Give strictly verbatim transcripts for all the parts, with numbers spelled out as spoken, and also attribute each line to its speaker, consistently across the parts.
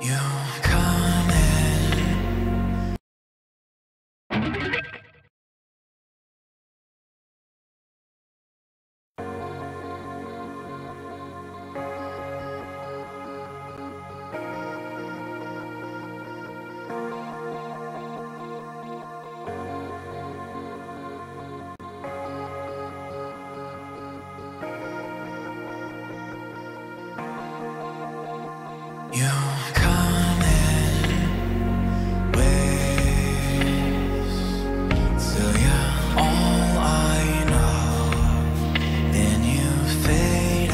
Speaker 1: You come in. You come in waves till you're all I know, then you fade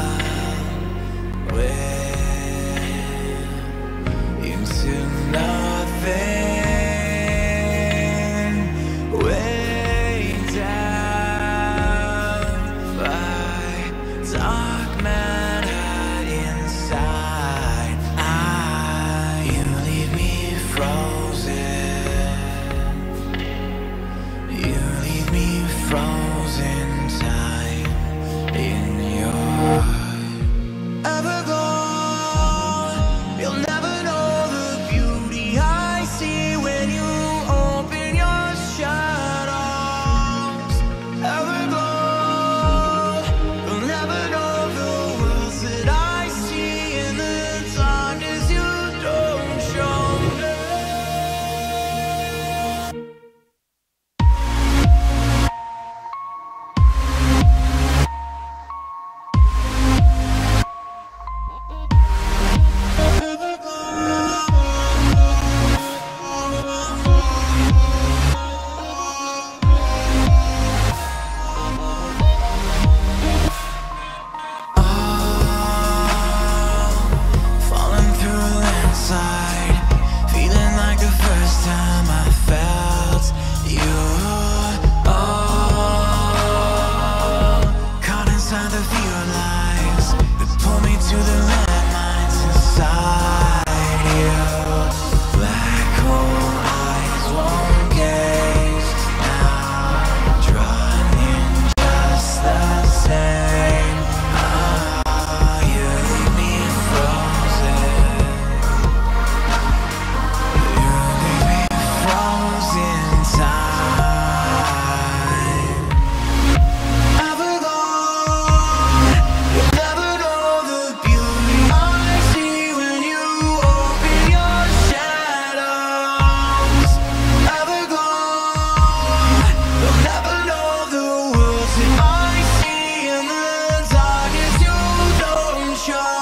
Speaker 1: away into nothing, way down by dark matter inside. You leave me frozen. You leave me frozen time in your Everglow. You'll never know the beauty I see when you open your shadows. Everglow. You'll never know the worlds that I see in the darkness you don't show me. Falling through a landslide, feeling like the first time I felt you. Oh, caught inside the few lies that pull me to the landmines inside you. Black hole eyes won't gaze now, drawn in just the same. Ah, you leave me frozen. You leave me frozen time. Everglow. You'll never know the beauty I see when you open your shadows. Everglow. You'll never know the worlds that I see in the darkness you don't show.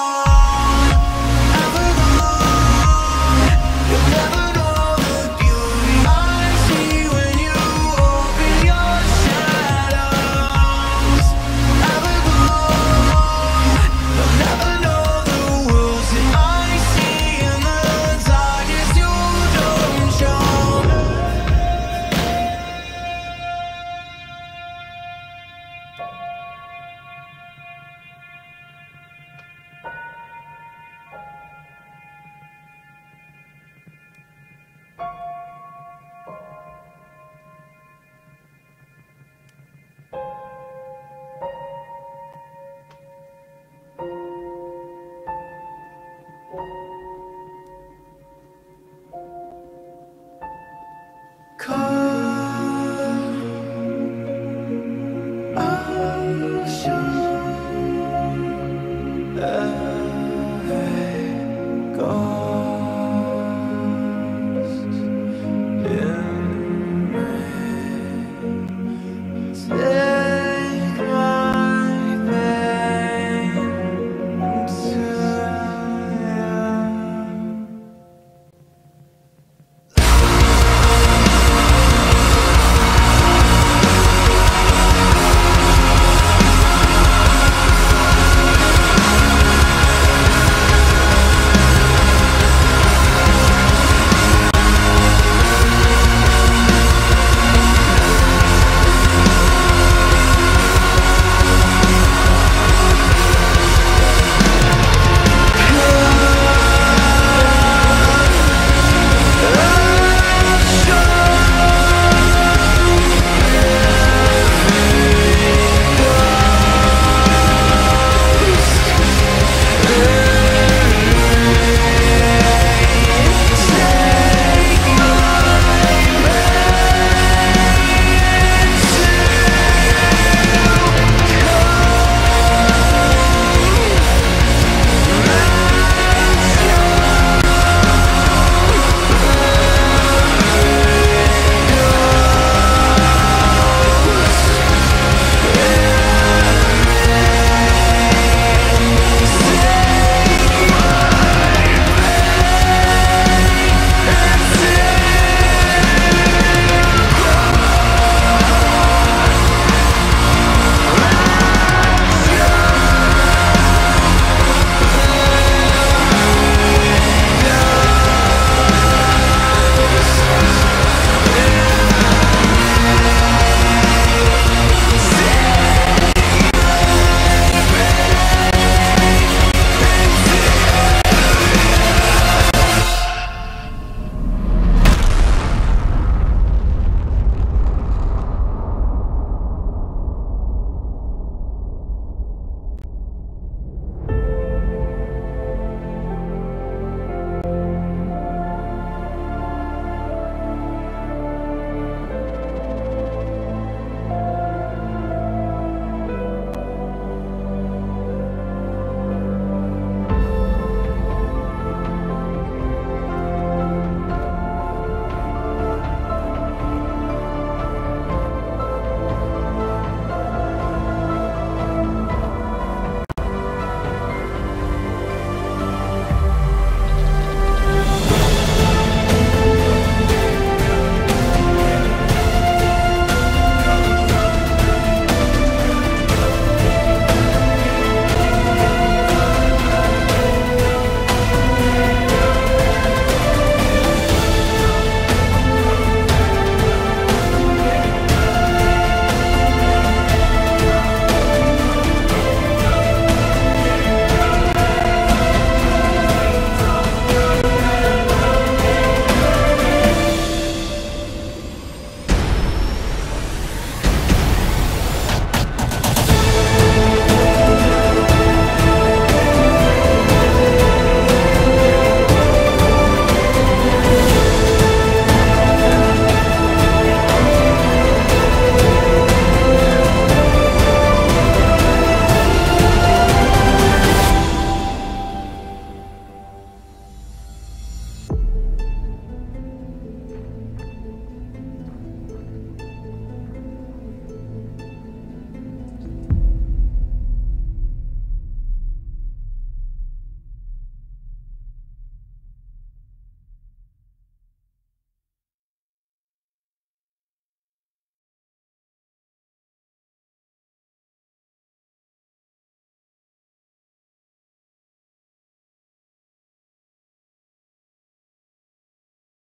Speaker 1: Everglow. You'll never know the beauty I see when you open your shadows. Everglow. You'll never know the worlds that I see in the darkness you don't show. Go.